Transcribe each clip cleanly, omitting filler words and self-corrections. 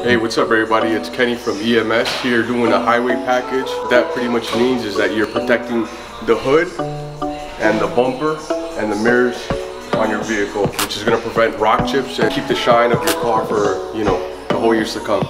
Hey, what's up everybody? It's Kenny from EMS here doing a highway package. That pretty much means is that you're protecting the hood and the bumper and the mirrors on your vehicle, which is going to prevent rock chips and keep the shine of your car for, you know, the whole years to come.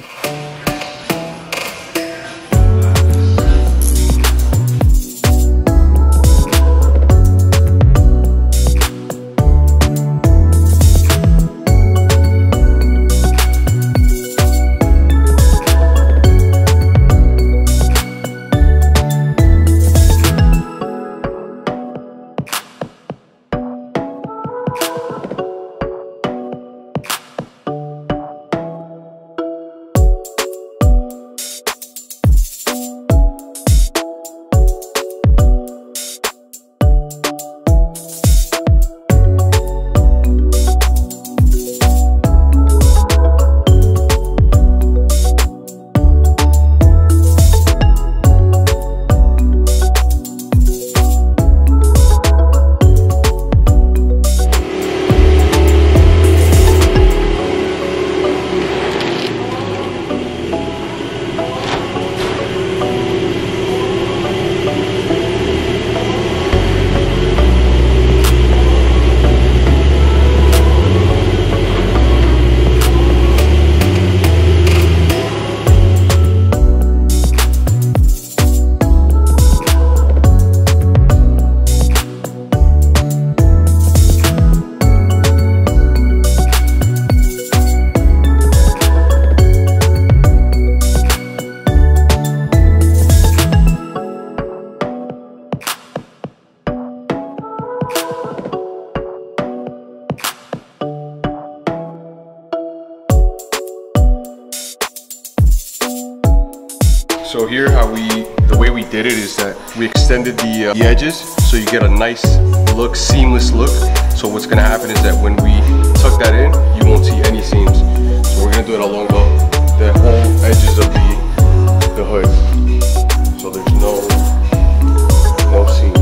So here, the way we did it is that we extended the edges so you get a nice look, seamless look. So what's gonna happen is that when we tuck that in, you won't see any seams. So we're gonna do it along the whole edges of the hood. So there's no seams.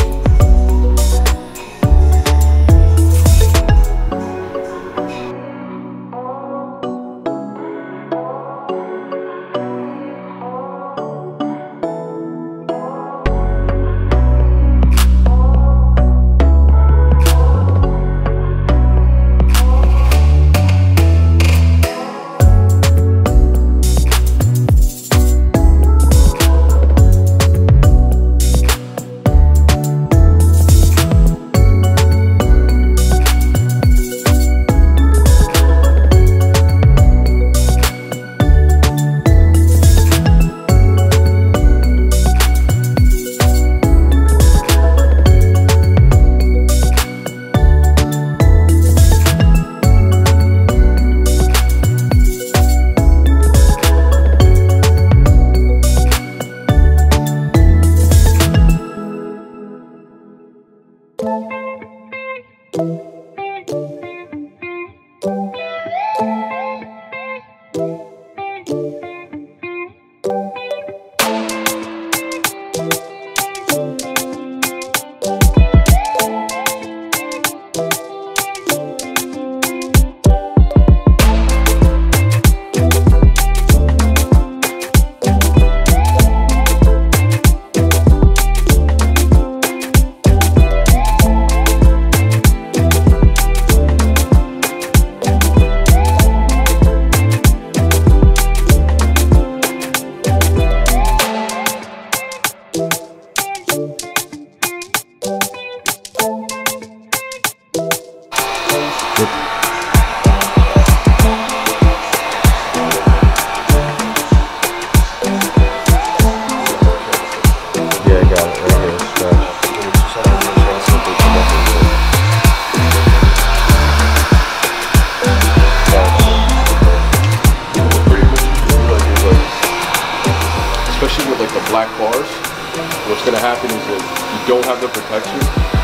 Black bars, what's going to happen is that you don't have the protection.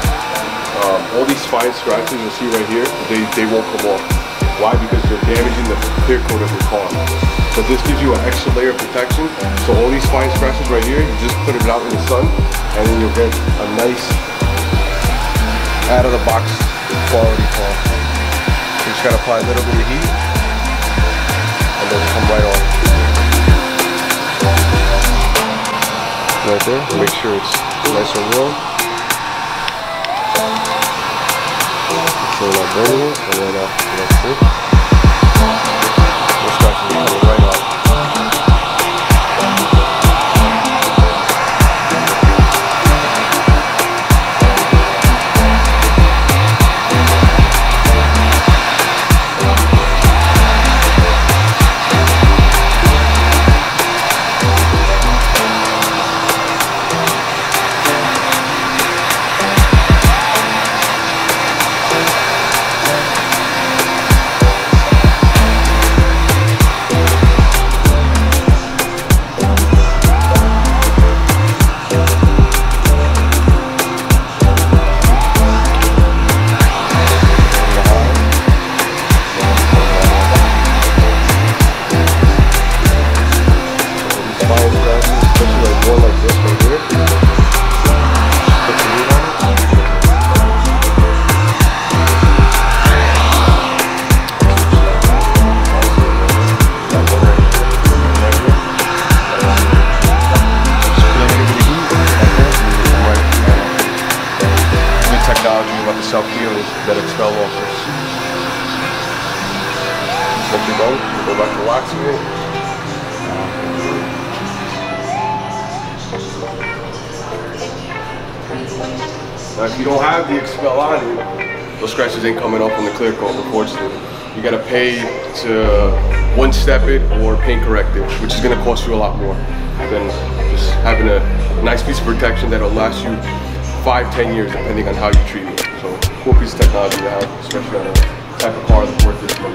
All these fine scratches you see right here, they won't come off. Why? Because they're damaging the clear coat of your car. But this gives you an extra layer of protection. So all these fine scratches right here, you just put it out in the sun, and then you'll get a nice out of the box quality car. You just gotta apply a little bit of heat, and then right there. Make sure it's nice and warm. So we're not burning it, and then that's it. We're scratching it right off. Self-healing that Xpel offers. Once you're done, you go back to waxing it. Now if you don't have the Xpel on you, those scratches ain't coming up on the clear coat, unfortunately. You gotta pay to one-step it or paint correct it, which is gonna cost you a lot more than just having a nice piece of protection that'll last you 5-10 years depending on how you treat it. So cool piece of technology to have, especially on a type of car that's worth this money.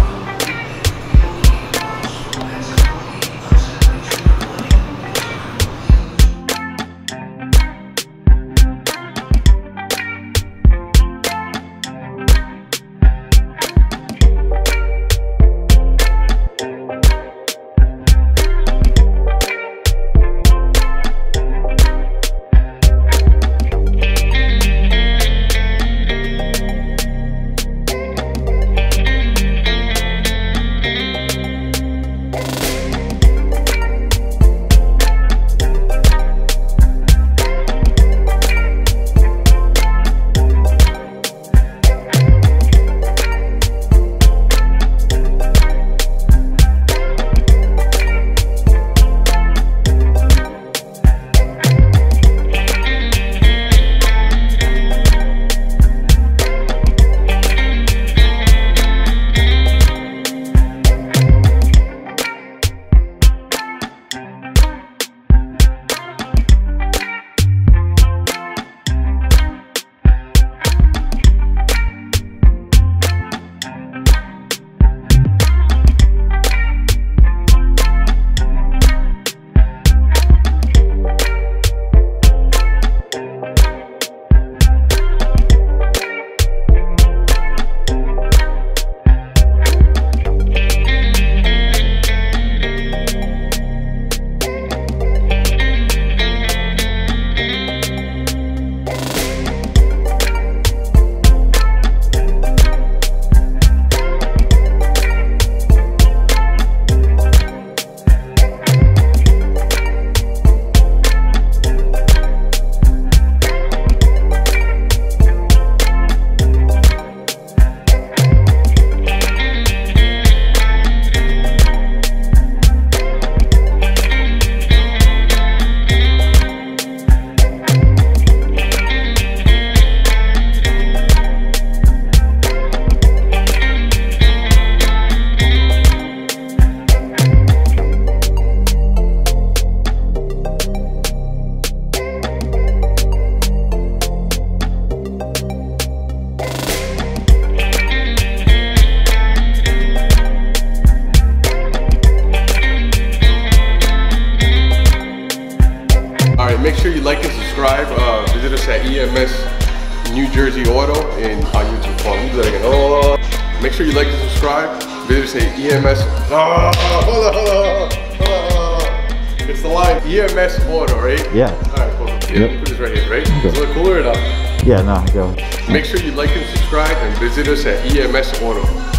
Make sure you like and subscribe. Visit us at EMS New Jersey Auto and on YouTube. Hold on, do that again. Oh, make sure you like and subscribe. Visit us at EMS. Hold on. It's the line EMS Auto, right? Yeah. All right, cool. Yeah, yep. Put this right here, right? Okay. Is it cooler or not? Yeah, no, go. Make sure you like and subscribe and visit us at EMS Auto.